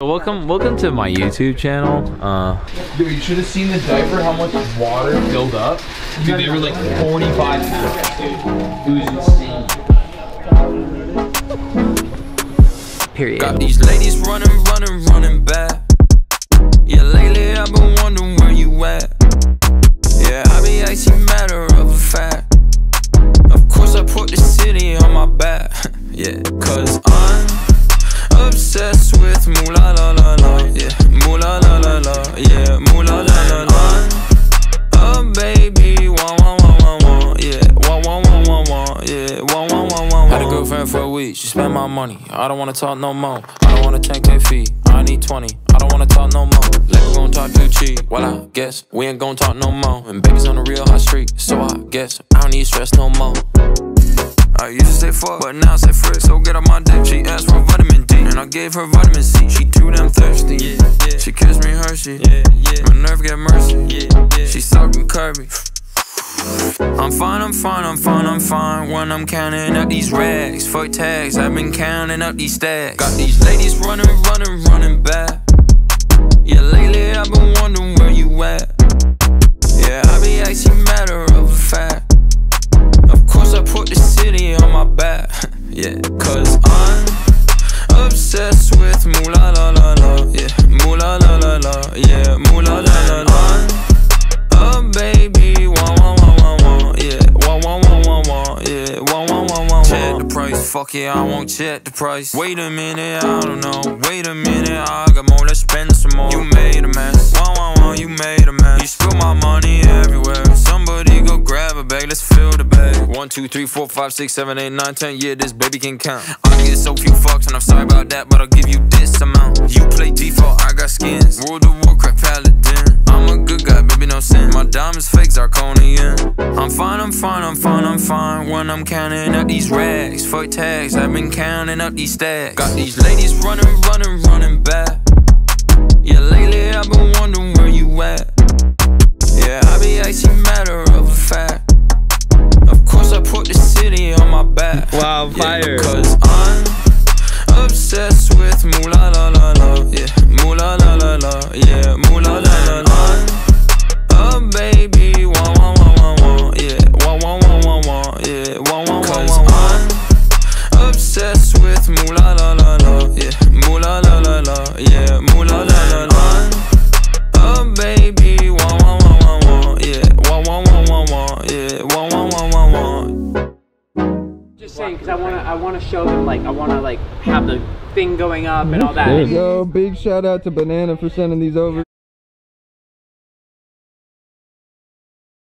Welcome to my YouTube channel. Dude, you should have seen the diaper, how much water filled up. Dude, they were like 45 pounds, dude. It was insane. Period. Got these ladies running back. Yeah, lately I've been wondering where you at. Yeah, I be asking matter of a fact. Of course I put the city on my back. Yeah, cause I'm obsessed with moolah la la la. Yeah, moolah la la la. Yeah, moolah la la la. Oh baby, wah wah wah wah wah. Yeah, wah wah wah wah wah. Yeah, wah wah wah wah wah. Had a girlfriend for a week, she spent my money. I don't wanna talk no more. I don't wanna 10K fee. I need 20. I don't wanna talk no more. Like we gon' talk too cheap. Well, I guess we ain't gon' talk no more. And baby's on the real hot street, so I guess I don't need stress no more. I used to say fuck, but now I say frick. So get on my dick. She asked for vitamin D, and I gave her vitamin C. She too damn thirsty. Yeah, yeah. She kissed me Hershey. Yeah, yeah. My nerve get mercy. Yeah, yeah. She sucking Kirby. I'm fine, I'm fine, I'm fine, I'm fine. When I'm counting up these racks, fuck tags, I've been counting up these stacks. Got these ladies running back. Yeah, lately I've been wondering where you at. Yeah, I be asking matter of a fact. Of course I put the city on my back. Yeah, cause I'm obsessed with moolah la la la. Yeah, moolah la la la. Yeah, moolah la la la. Oh baby, wah wah wah wah wah. Yeah, wah wah wah wah wah. Yeah, wah wah wah wah wah. Check the price, fuck it, I won't check the price. Wait a minute, I don't know. Wait a minute, I got more, let's spend some more. You made a mess, wah wah wah, you made a mess. You spill my money everywhere. Somebody go grab a bag, let's fill the bag. 1, 2, 3, 4, 5, 6, 7, 8, 9, 10. Yeah, this baby can count. I get so few fucks, and I'm sorry about that, but I'll give you this amount. You play default, I got skins. World of Warcraft paladin. I'm a good guy, baby, no sin. My diamonds fake, zirconian. I'm fine, I'm fine, I'm fine, I'm fine. When I'm counting up these racks, fuck tags, I've been counting up these stacks. Got these ladies running back. Yeah, lately I've been wondering where you at. Yeah, I be asking matter of a fact. Of course I put the city on my back. Wow, fire. Yeah, cause I'm obsessed with moolah la la la. Yeah, moolah la la la. Yeah, moolah la la la. Oh baby, wah wah wah wah wah. Yeah, wah wah wah wah wah. Yeah, wah wah wah wah wah. I'm obsessed with moolah la la la. Yeah, moolah la la la. Yeah, moolah la la la. Oh baby, wah wah wah wah wah. Yeah, wah wah wah wah wah. Yeah, wah wah wah wah wah. Just saying, because I wanna show them, like, I wanna like have the thing going up and all that. Yo, big shout out to Banana for sending these over.